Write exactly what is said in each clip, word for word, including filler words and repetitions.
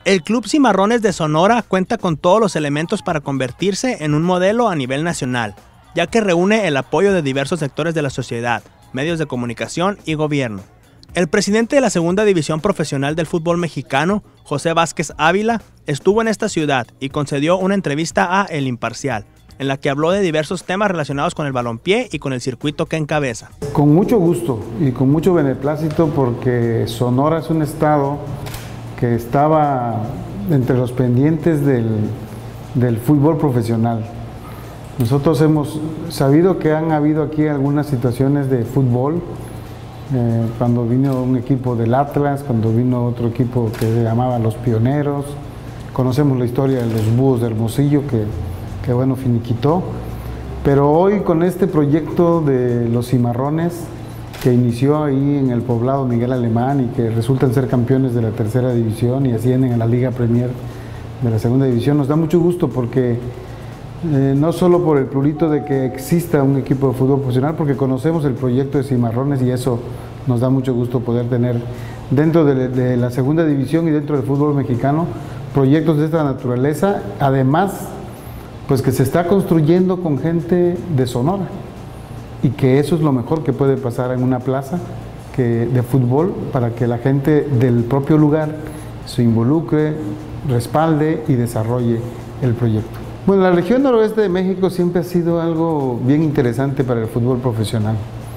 El Club Cimarrones de Sonora cuenta con todos los elementos para convertirse en un modelo a nivel nacional, ya que reúne el apoyo de diversos sectores de la sociedad, medios de comunicación y gobierno. El presidente de la Segunda División Profesional del Fútbol Mexicano, José Vázquez Ávila, estuvo en esta ciudad y concedió una entrevista a El Imparcial, en la que habló de diversos temas relacionados con el balompié y con el circuito que encabeza. Con mucho gusto y con mucho beneplácito, porque Sonora es un estado que estaba entre los pendientes del, del fútbol profesional. Nosotros hemos sabido que han habido aquí algunas situaciones de fútbol, eh, cuando vino un equipo del Atlas, cuando vino otro equipo que se llamaba Los Pioneros. Conocemos la historia de los Búhos de Hermosillo, que, que bueno, finiquitó. Pero hoy, con este proyecto de los Cimarrones, que inició ahí en el poblado Miguel Alemán y que resultan ser campeones de la tercera división y ascienden a la Liga Premier de la segunda división, nos da mucho gusto, porque eh, no solo por el plurito de que exista un equipo de fútbol profesional, porque conocemos el proyecto de Cimarrones y eso nos da mucho gusto poder tener dentro de, de la segunda división y dentro del fútbol mexicano proyectos de esta naturaleza, además pues que se está construyendo con gente de Sonora, y que eso es lo mejor que puede pasar en una plaza que, de fútbol, para que la gente del propio lugar se involucre, respalde y desarrolle el proyecto. Bueno, la región noroeste de México siempre ha sido algo bien interesante para el fútbol profesional.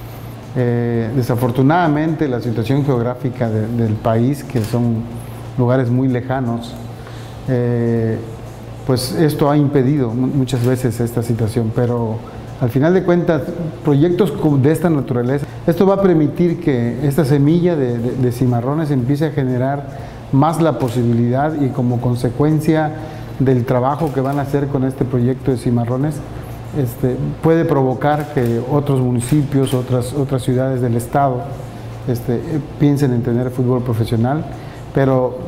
Eh, desafortunadamente, la situación geográfica de, del país, que son lugares muy lejanos, eh, pues esto ha impedido muchas veces esta situación, pero al final de cuentas, proyectos de esta naturaleza, esto va a permitir que esta semilla de, de, de cimarrones empiece a generar más la posibilidad, y como consecuencia del trabajo que van a hacer con este proyecto de cimarrones, este, puede provocar que otros municipios, otras, otras ciudades del estado este, piensen en tener fútbol profesional, pero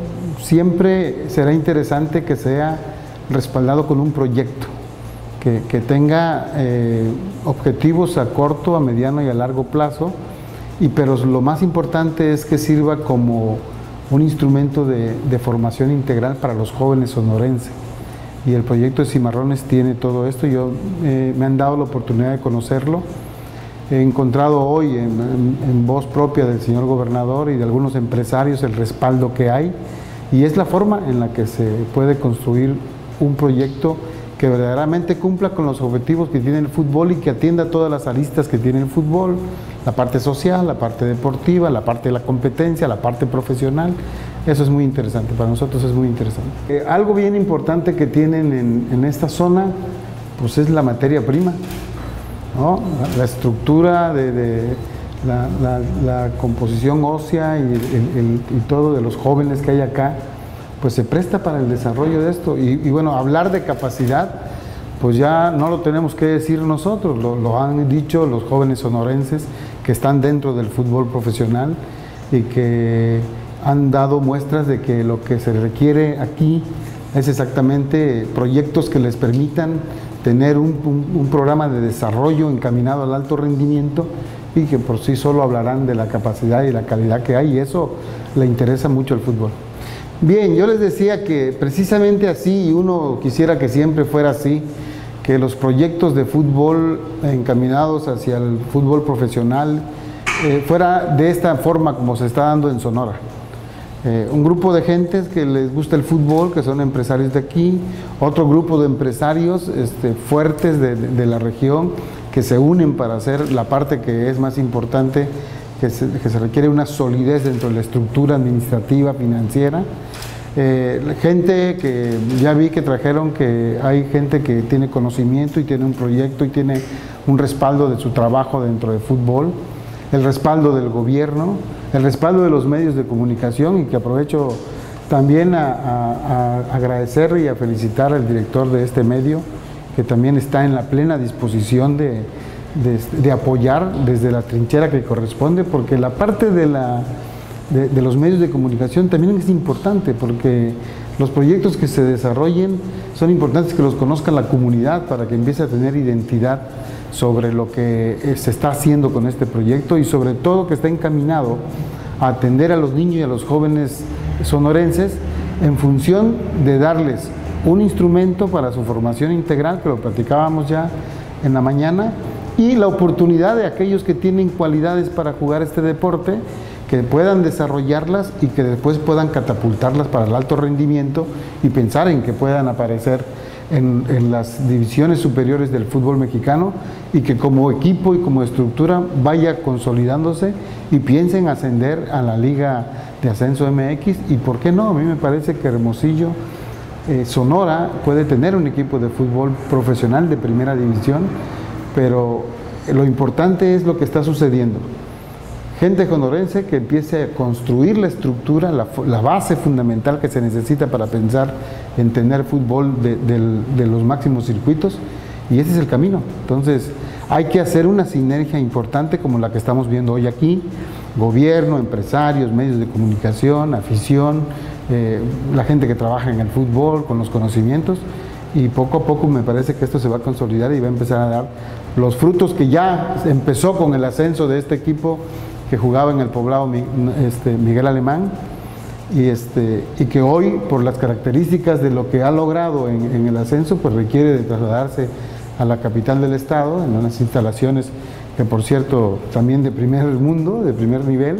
siempre será interesante que sea respaldado con un proyecto Que, que tenga eh, objetivos a corto, a mediano y a largo plazo, y pero lo más importante es que sirva como un instrumento de, de formación integral para los jóvenes sonorenses. Y el proyecto de Cimarrones tiene todo esto. Yo eh, me han dado la oportunidad de conocerlo. He encontrado hoy en, en, en voz propia del señor gobernador y de algunos empresarios el respaldo que hay, y es la forma en la que se puede construir un proyecto que verdaderamente cumpla con los objetivos que tiene el fútbol y que atienda todas las aristas que tiene el fútbol: la parte social, la parte deportiva, la parte de la competencia, la parte profesional. Eso es muy interesante, para nosotros es muy interesante. Eh, algo bien importante que tienen en, en esta zona, pues es la materia prima, ¿no? La, la estructura de, de la, la, la composición ósea y, el, el, y todo de los jóvenes que hay acá, pues se presta para el desarrollo de esto. Y, y bueno, hablar de capacidad, pues ya no lo tenemos que decir nosotros, lo, lo han dicho los jóvenes sonorenses que están dentro del fútbol profesional y que han dado muestras de que lo que se requiere aquí es exactamente proyectos que les permitan tener un, un, un programa de desarrollo encaminado al alto rendimiento, y que por sí solo hablarán de la capacidad y la calidad que hay, y eso le interesa mucho al fútbol. Bien, yo les decía que precisamente así, y uno quisiera que siempre fuera así, que los proyectos de fútbol encaminados hacia el fútbol profesional eh, fuera de esta forma como se está dando en Sonora. Eh, un grupo de gentes que les gusta el fútbol, que son empresarios de aquí, otro grupo de empresarios este, fuertes de, de, de la región, que se unen para hacer la parte que es más importante, que se, que se requiere una solidez dentro de la estructura administrativa, financiera. Eh, gente que ya vi que trajeron, que hay gente que tiene conocimiento y tiene un proyecto y tiene un respaldo de su trabajo dentro de fútbol, el respaldo del gobierno, el respaldo de los medios de comunicación, y que aprovecho también a, a, a agradecer y a felicitar al director de este medio, que también está en la plena disposición de De, de apoyar desde la trinchera que corresponde, porque la parte de, la, de, de los medios de comunicación también es importante, porque los proyectos que se desarrollen son importantes que los conozca la comunidad, para que empiece a tener identidad sobre lo que se está haciendo con este proyecto, y sobre todo que está encaminado a atender a los niños y a los jóvenes sonorenses en función de darles un instrumento para su formación integral, que lo platicábamos ya en la mañana, y la oportunidad de aquellos que tienen cualidades para jugar este deporte, que puedan desarrollarlas y que después puedan catapultarlas para el alto rendimiento y pensar en que puedan aparecer en, en las divisiones superiores del fútbol mexicano, y que como equipo y como estructura vaya consolidándose y piensen ascender a la Liga de Ascenso M X. Y por qué no, a mí me parece que Hermosillo, eh, Sonora puede tener un equipo de fútbol profesional de primera división, pero lo importante es lo que está sucediendo. Gente sonorense que empiece a construir la estructura, la, la base fundamental que se necesita para pensar en tener fútbol de, de, de los máximos circuitos, y ese es el camino. Entonces hay que hacer una sinergia importante como la que estamos viendo hoy aquí: gobierno, empresarios, medios de comunicación, afición, eh, la gente que trabaja en el fútbol con los conocimientos, y poco a poco me parece que esto se va a consolidar y va a empezar a dar los frutos que ya empezó con el ascenso de este equipo que jugaba en el poblado este, Miguel Alemán, y, este, y que hoy, por las características de lo que ha logrado en, en el ascenso, pues requiere de trasladarse a la capital del estado, en unas instalaciones que, por cierto, también de primer mundo, de primer nivel.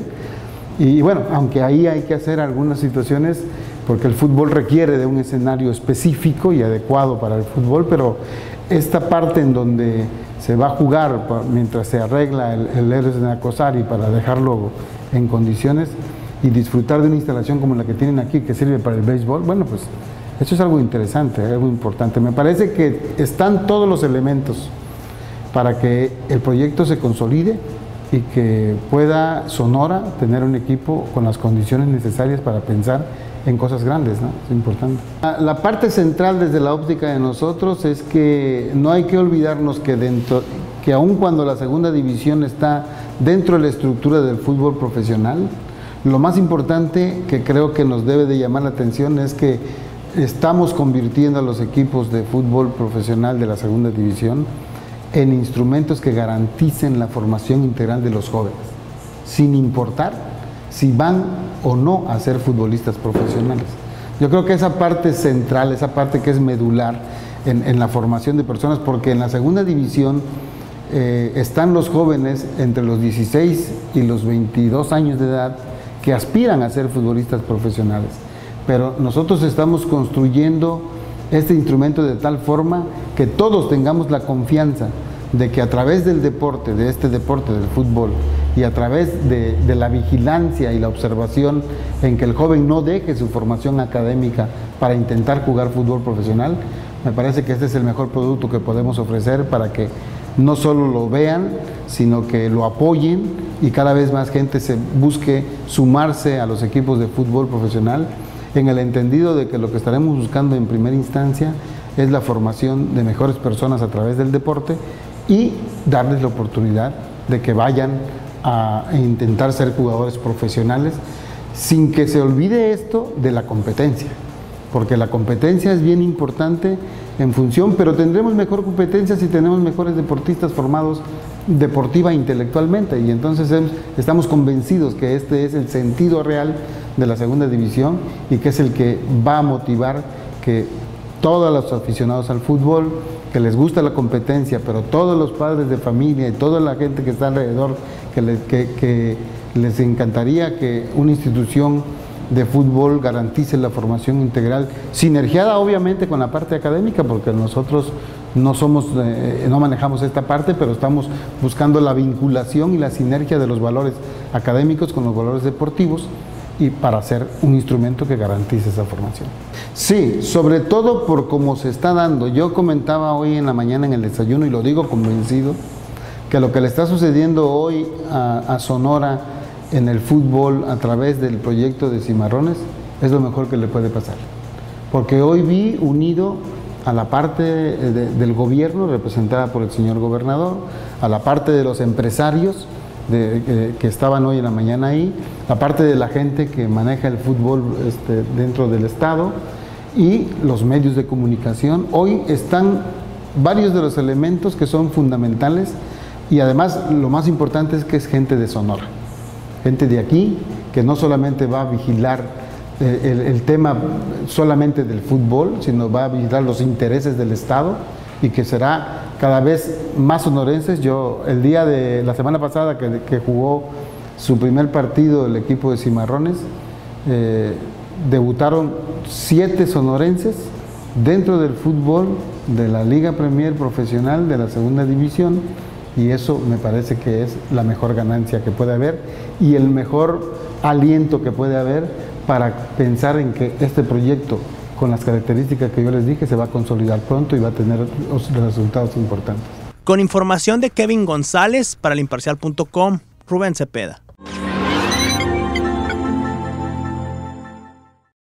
Y bueno, aunque ahí hay que hacer algunas situaciones, porque el fútbol requiere de un escenario específico y adecuado para el fútbol, pero esta parte en donde se va a jugar mientras se arregla el, el Héroes de Nacosari para dejarlo en condiciones y disfrutar de una instalación como la que tienen aquí, que sirve para el béisbol, bueno, pues eso es algo interesante, algo importante. Me parece que están todos los elementos para que el proyecto se consolide y que pueda Sonora tener un equipo con las condiciones necesarias para pensar en cosas grandes, ¿no? Es importante. La parte central desde la óptica de nosotros es que no hay que olvidarnos que dentro, que aun cuando la segunda división está dentro de la estructura del fútbol profesional, lo más importante que creo que nos debe de llamar la atención es que estamos convirtiendo a los equipos de fútbol profesional de la segunda división en instrumentos que garanticen la formación integral de los jóvenes, sin importar si van o no a ser futbolistas profesionales. Yo creo que esa parte central, esa parte que es medular en, en la formación de personas, porque en la segunda división eh, están los jóvenes entre los dieciséis y los veintidós años de edad que aspiran a ser futbolistas profesionales, pero nosotros estamos construyendo este instrumento de tal forma que todos tengamos la confianza de que a través del deporte, de este deporte del fútbol, y a través de, de la vigilancia y la observación en que el joven no deje su formación académica para intentar jugar fútbol profesional, me parece que este es el mejor producto que podemos ofrecer para que no solo lo vean, sino que lo apoyen y cada vez más gente se busque sumarse a los equipos de fútbol profesional, en el entendido de que lo que estaremos buscando en primera instancia es la formación de mejores personas a través del deporte y darles la oportunidad de que vayan a intentar ser jugadores profesionales, sin que se olvide esto de la competencia, porque la competencia es bien importante en función, pero tendremos mejor competencia si tenemos mejores deportistas formados deportiva e intelectualmente, y entonces estamos convencidos que este es el sentido real de la segunda división y que es el que va a motivar que todos los aficionados al fútbol, que les gusta la competencia, pero todos los padres de familia y toda la gente que está alrededor, que, le, que, que les encantaría que una institución de fútbol garantice la formación integral, sinergiada obviamente con la parte académica, porque nosotros no somos, eh, no manejamos esta parte, pero estamos buscando la vinculación y la sinergia de los valores académicos con los valores deportivos, y para hacer un instrumento que garantice esa formación. Sí, sobre todo por cómo se está dando. Yo comentaba hoy en la mañana en el desayuno, y lo digo convencido, que lo que le está sucediendo hoy a, a Sonora en el fútbol a través del proyecto de Cimarrones es lo mejor que le puede pasar. Porque hoy vi unido a la parte de, del gobierno, representada por el señor gobernador, a la parte de los empresarios, De, eh, que estaban hoy en la mañana ahí, aparte de la gente que maneja el fútbol este, dentro del estado, y los medios de comunicación. Hoy están varios de los elementos que son fundamentales, y además lo más importante es que es gente de Sonora, gente de aquí, que no solamente va a vigilar eh, el, el tema solamente del fútbol, sino va a visitar los intereses del Estado y que será cada vez más sonorenses. Yo, el día de la semana pasada que, que jugó su primer partido el equipo de Cimarrones, eh, debutaron siete sonorenses dentro del fútbol de la Liga Premier Profesional de la Segunda División, y eso me parece que es la mejor ganancia que puede haber y el mejor aliento que puede haber para pensar en que este proyecto, con las características que yo les dije, se va a consolidar pronto y va a tener resultados importantes. Con información de Kevin González para el imparcial punto com, Rubén Cepeda.